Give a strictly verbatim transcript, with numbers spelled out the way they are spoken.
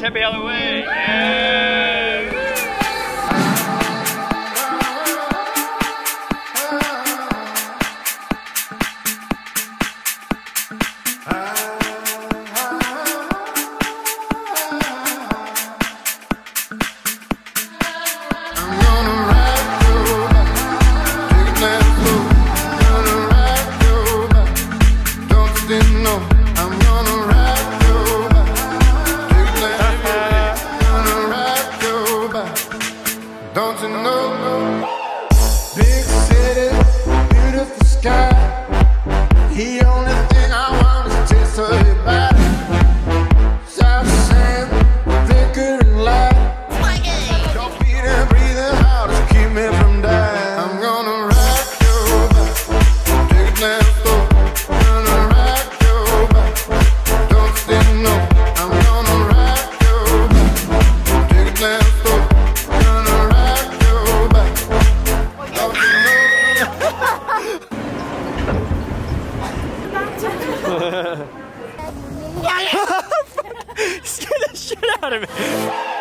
ten the other way. Yeah. Don't you know? Big city, beautiful sky. The only thing I want is a taste of your body. South sand, flickering light. Your feet and breathing hard to keep me from dying. I'm gonna rock your back, take it down slow. Gonna rock your back, don't say no. I'm gonna rock your back, take it down slow. Scared the shit out of me.